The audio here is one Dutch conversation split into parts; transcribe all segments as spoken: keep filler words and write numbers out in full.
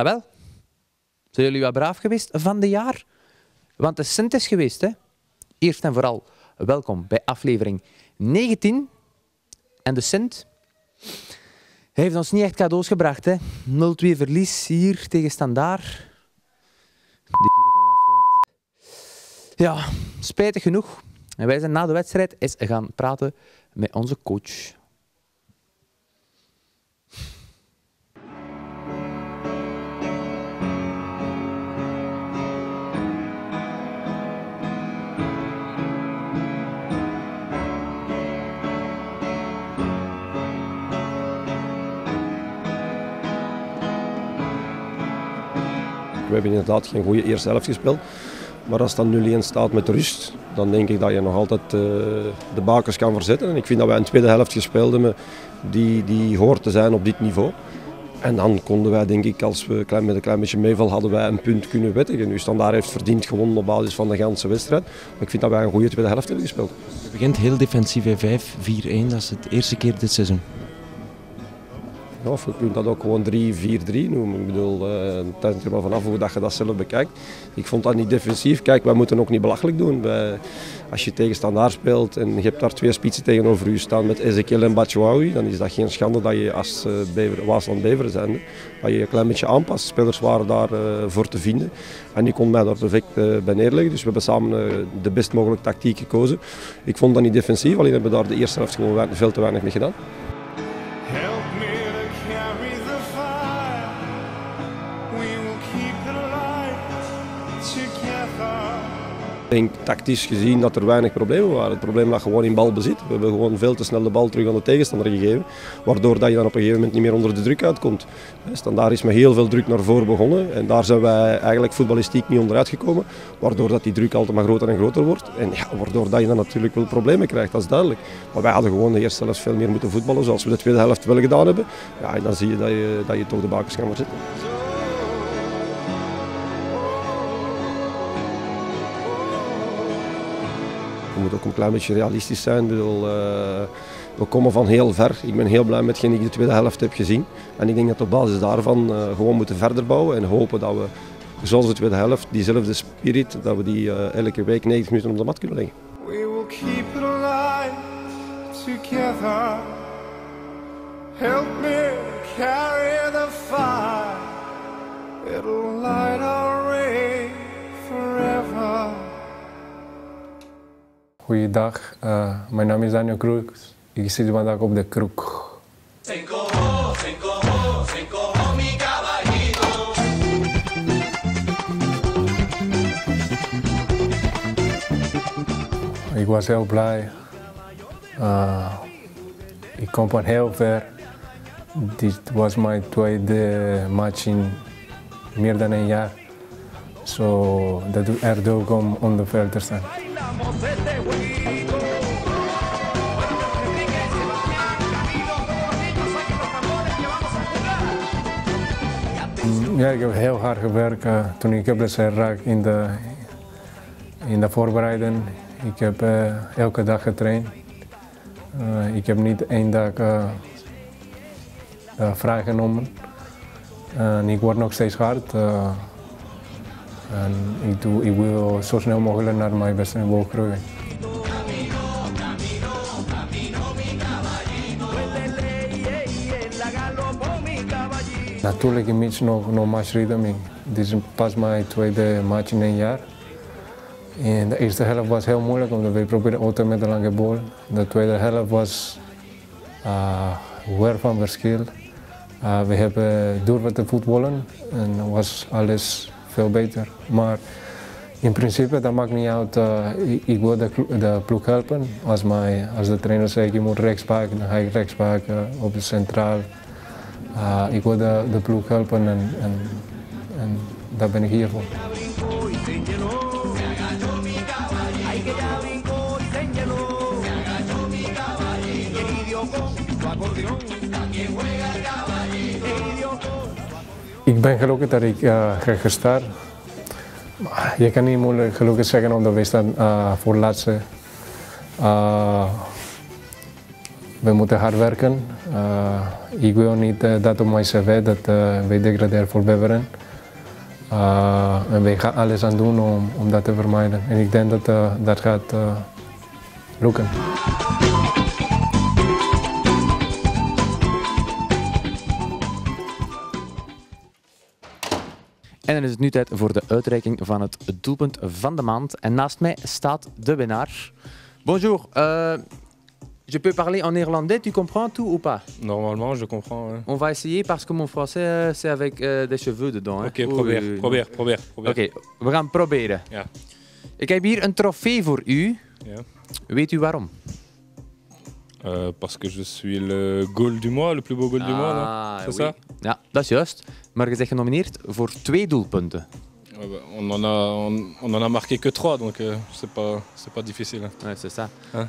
Ah wel, zijn jullie wat braaf geweest van de jaar? Want de Sint is geweest, hè? Eerst en vooral welkom bij aflevering negentien. En de Sint, hij heeft ons niet echt cadeaus gebracht, hè? nul twee verlies hier tegen Standaard. De gierige lafaard. Ja, spijtig genoeg. En wij zijn na de wedstrijd eens gaan praten met onze coach. We hebben inderdaad geen goede eerste helft gespeeld. Maar als het dan nul een staat met rust, dan denk ik dat je nog altijd uh, de bakens kan verzetten. En ik vind dat wij een tweede helft gespeeld hebben die, die hoort te zijn op dit niveau. En dan konden wij, denk ik, als we klein, met een klein beetje meeval hadden wij een punt kunnen wettigen. Nu Standaard heeft verdiend gewonnen op basis van de ganse wedstrijd. Maar ik vind dat wij een goede tweede helft hebben gespeeld. Het begint heel defensief, vijf vier een, dat is het eerste keer dit seizoen. Ja, of je kunt dat ook gewoon drie vier drie noemen. Ik bedoel, uh, het hangt er maar vanaf hoe dat je dat zelf bekijkt. Ik vond dat niet defensief. Kijk, wij moeten ook niet belachelijk doen. Wij, als je tegen Standaard speelt en je hebt daar twee spitsen tegenover je staan met Ezekiel en Batshuayi, dan is dat geen schande dat je als uh, Bever, Waasland-Beveren zijn, dat je een klein beetje aanpast. Spelers waren daar uh, voor te vinden en die kon mij daar perfect uh, bij neerleggen. Dus we hebben samen uh, de best mogelijke tactiek gekozen. Ik vond dat niet defensief, alleen hebben we daar de eerste helft gewoon veel te weinig mee gedaan. Ik denk tactisch gezien dat er weinig problemen waren. Het probleem lag gewoon in balbezit. We hebben gewoon veel te snel de bal terug aan de tegenstander gegeven. Waardoor dat je dan op een gegeven moment niet meer onder de druk uitkomt. Standaard is met heel veel druk naar voren begonnen. En daar zijn wij eigenlijk voetballistiek niet onderuit gekomen. Waardoor dat die druk altijd maar groter en groter wordt. En ja, waardoor dat je dan natuurlijk wel problemen krijgt, dat is duidelijk. Maar wij hadden gewoon de eerste helft veel meer moeten voetballen. Zoals we de tweede helft wel gedaan hebben. Ja, en dan zie je dat je, dat je toch de bakens kan verzetten. We moeten ook een klein beetje realistisch zijn. Ik bedoel, uh, we komen van heel ver. Ik ben heel blij met hetgeen ik de tweede helft heb gezien. En ik denk dat op basis daarvan uh, gewoon moeten verder bouwen en hopen dat we, zoals de tweede helft, diezelfde spirit, dat we die uh, elke week negentig minuten op de mat kunnen leggen. We will keep it alive together. Help me carry the fire. It'll light our way forever. Goeiedag, uh, mijn naam is Daniel Cruz. Ik zit vandaag op de kroeg. Ik was heel blij. Uh, ik kom van heel ver. Dit was mijn tweede match in meer dan een jaar. So, dat doet er ook om on the veld te staan. Ja, ik heb heel hard gewerkt uh, toen ik geblesseerd raakte in de, in de voorbereiding. Ik heb uh, elke dag getraind. Uh, ik heb niet één dag uh, uh, vrijgenomen. En ik word nog steeds hard. Uh, en ik, doe, ik wil zo snel mogelijk naar mijn beste niveau groeien. Natuurlijk, ik mis nog, nog matchritme. Dit is pas mijn tweede match in een jaar. En de eerste helft was heel moeilijk, omdat we probeerden altijd met de lange bal. De tweede helft was uh, weer van verschil. Uh, we hebben durven te voetballen en was alles veel beter. Maar in principe, dat maakt niet uit. Uh, ik, ik wil de, de ploeg helpen. Als, mij, als de trainer zegt, je moet rechtsback, dan ga ik rechtsback uh, op de centraal. Uh, ik wil de, de ploeg helpen en, en, en daar ben ik hier voor. Ik ben gelukkig dat ik uh, ga gestart. Je kan niet moeilijk gelukkig zeggen omdat we staan uh, voor laatste. Uh, we moeten hard werken. Uh, ik wil niet uh, dat op mijn cv dat uh, wij degraderen voor Beveren. Uh, en wij gaan alles aan doen om, om dat te vermijden. En ik denk dat uh, dat gaat uh, lukken. En dan is het nu tijd voor de uitreiking van het doelpunt van de maand. En naast mij staat de winnaar. Bonjour, euh, je peux parler en néerlandais, tu comprends tout ou pas? Normalement, je comprends. Hein. On va essayer parce que mon français euh, c'est avec euh, des cheveux dedans. Hein. Oké, okay, probeer, Oei, probeer, probeer, probeer. Oké, okay, we gaan proberen. Ja. Ik heb hier een trofee voor u. Ja. Weet u waarom? Uh, parce que je suis le goal du mois, le plus beau goal ah, du mois. Non? C'est oui. ça? Ja, dat is juist. Maar je bent genomineerd voor twee doelpunten. Uh, bah, on, en a, on, on en a marqué que trois, donc uh, c'est pas, c'est pas difficile. Hein. Ouais, c'est ça. Huh?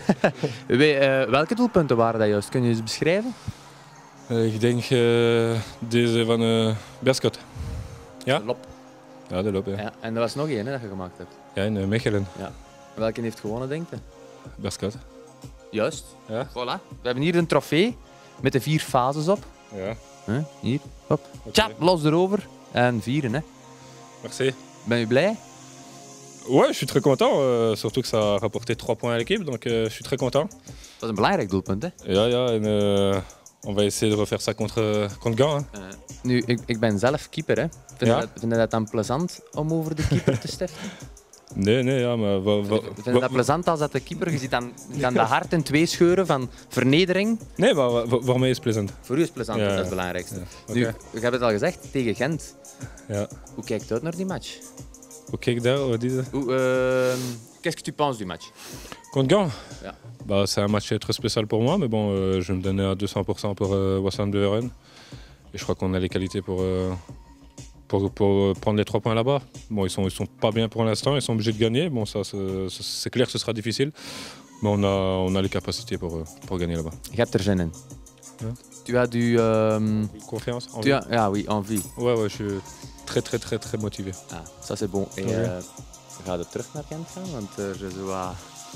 We, uh, welke doelpunten waren dat juist? Kun je eens beschrijven? Uh, ik denk uh, deze van uh, Berskot. Ja? De lop. Ja, de lop, ja. Ja, en er was nog één hè, dat je gemaakt hebt. Ja, in uh, Mechelen. Ja. Welke heeft gewonnen, denk je? Berskot. Juist. Ja. Voilà. We hebben hier een trofee met de vier fases op. Ja. Huh? Hier. Hop. Okay. Tjap, los erover. En vieren, hè. Merci. Ben je blij? Ouais, je suis très content, euh, surtout que ça a rapporté trois points à l'équipe, donc euh, je suis très content. Dat is een belangrijk doelpunt, hè? Ja, ja, en uh, on va essayer de refaire ça contre, contre Gand. Hein. Uh, nu, ik, ik ben zelf keeper, hè. Vind, Ja? je dat, vind je dat dan plezant om over de keeper te stiften? Nee, nee, ja, maar... Wa, wa, Vind je dat plezant als dat de keeper, je ziet dan, dan de hart in twee scheuren van vernedering? Nee, maar wa, wa, waarmee is het plezant? Voor u is het plezant, Ja, dat is ja. het belangrijkste. Ja, Nu, oké. ik heb het al gezegd, tegen Gent. Ja. Hoe kijkt het uit naar die match? Hoe kijk daar, wat is het? Hoe, euh, Qu'est-ce que tu penses du match? Contre Gand? Ja. Bah, c'est un match très spécial pour moi, mais bon, euh, je vais me donner à deux cents pour cent pour euh, Waasland Beveren. Et je crois qu'on a les qualités pour, euh, pour, pour prendre les trois points là-bas. Bon, ils sont, ils sont pas bien pour l'instant, ils sont obligés de gagner. Bon, ça, c'est, c'est clair que ce sera difficile, mais on a, on a les capacités pour, pour gagner là-bas. Je hebt er zin in. Ja. Tu as du... Euh, Confiance? tu as, ah oui, envie. Ouais, ouais, je suis très, très, très, très motivé. Ah, ça c'est bon. Et Oui. euh, ga je terug naar Gent gaan? Want er is wat...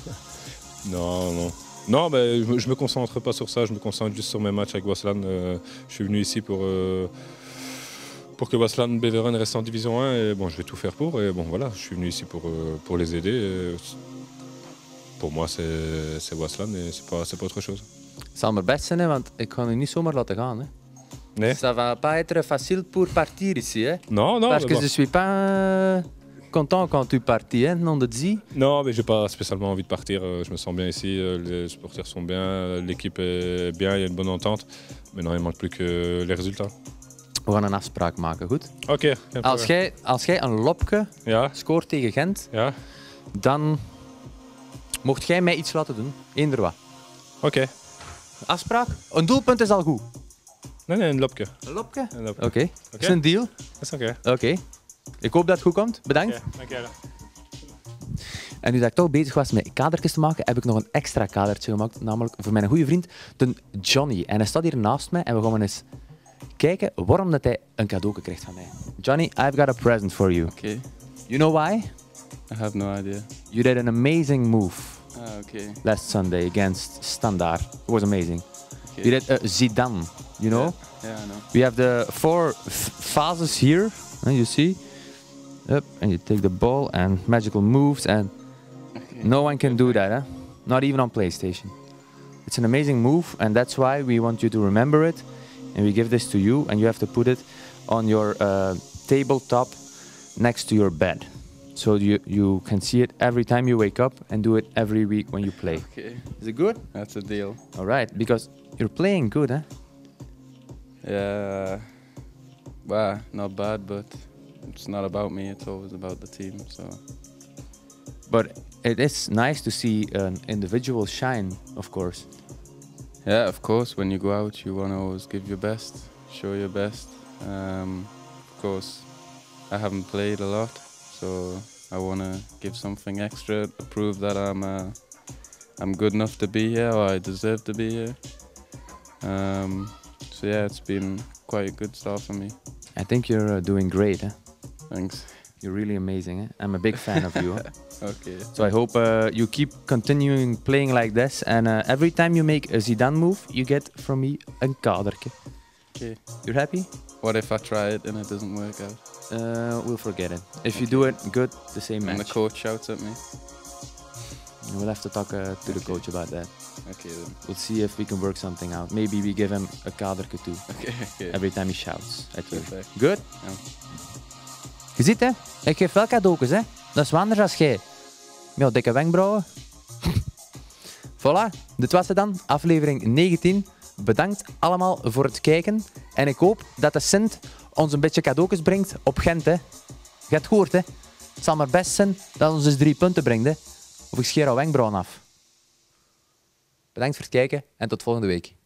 Non, non. Non, ben, je, me, je me concentre pas sur ça, je me concentre juste sur mes matchs avec Waasland. Euh, je suis venu ici pour, euh, pour que Waasland Beveren reste en division un et bon, je vais tout faire pour. Et bon, voilà, je suis venu ici pour, euh, pour les aider. Et pour moi, c'est, c'est Waasland et c'est pas, c'est pas autre chose. Het zal maar best zijn, hè, want ik ga u niet zomaar laten gaan. Hè. Nee? Ça va pas être facile pour partir ici. Hè. Non, non. Parce mais que bon. je suis pas euh, content quand tu partis, hein, non de dit. Non, mais j'ai pas spécialement envie de partir. Je me sens bien ici, les supporters sont bien, l'équipe est bien, il y a une bonne entente. Maintenant, il manque plus que les résultats. We gaan een afspraak maken, goed? Oké. Okay, als, jij, als jij een lopke ja? scoort tegen Gent, ja? dan mocht jij mij iets laten doen. Eender wat. Oké. Okay. Afspraak? Een doelpunt is al goed. Nee, nee, een lopke. Een lopke? Een lopke. Oké. Okay. Dat is een deal. Dat is oké. Oké. Okay. Ik hoop dat het goed komt. Bedankt. Okay, dank je. En nu dat ik toch bezig was met kadertjes te maken, heb ik nog een extra kadertje gemaakt. Namelijk voor mijn goede vriend, de Johnny. En hij staat hier naast mij en we gaan eens kijken waarom dat hij een cadeau krijgt van mij. Johnny, I've got a present for you. Okay. You know why? I have no idea. You did an amazing move Ah, okay. last Sunday against Standard. It was amazing. Okay. You did uh, Zidane, you know? Yeah, yeah, I know. We have the four f phases here, and you see. Up, and you take the ball and magical moves, and Okay. no one can do that, huh? Not even on PlayStation. It's an amazing move, and that's why we want you to remember it. And we give this to you, and you have to put it on your uh, tabletop next to your bed. So you, you can see it every time you wake up and do it every week when you play. Okay, Is it good? that's a deal. All right, because you're playing good, huh? Yeah, well, not bad, but it's not about me. It's always about the team. So But it is nice to see an individual shine, of course. yeah, of course, when you go out, you want to always give your best, show your best. Um, of course, I haven't played a lot, so I want to give something extra to prove that I'm uh, I'm good enough to be here, or I deserve to be here. Um, so yeah, it's been quite a good start for me. I think you're uh, doing great, huh? Thanks. You're really amazing. Eh? I'm a big fan of you. Eh? Okay. So I hope uh, you keep continuing playing like this. And uh, every time you make a Zidane move, you get from me een kadertje. Okay. You're happy? What if I try it and it doesn't work out? Uh, we'll forget it. If you Okay. do it good, the same And the match. coach shouts at me? We'll have to talk uh, to the Okay. coach about that. Okay then. We'll see if we can work something out. Maybe we give him a kadertje too. Okay, okay. Every time he shouts at you. Perfect. Good? Ja. Je ziet hè, ik geef wel cadeautjes hè. Dat is wel anders als jij. Met dikke wenkbrauwen. Voilà, dit was het dan. Aflevering negentien. Bedankt allemaal voor het kijken. En ik hoop dat de Sint ons een beetje cadeautjes brengt op Gent hè. Je hebt het gehoord hè. Het zal maar best zijn dat ons dus drie punten brengt hè. Of ik scheer al wenkbrauwen af. Bedankt voor het kijken en tot volgende week.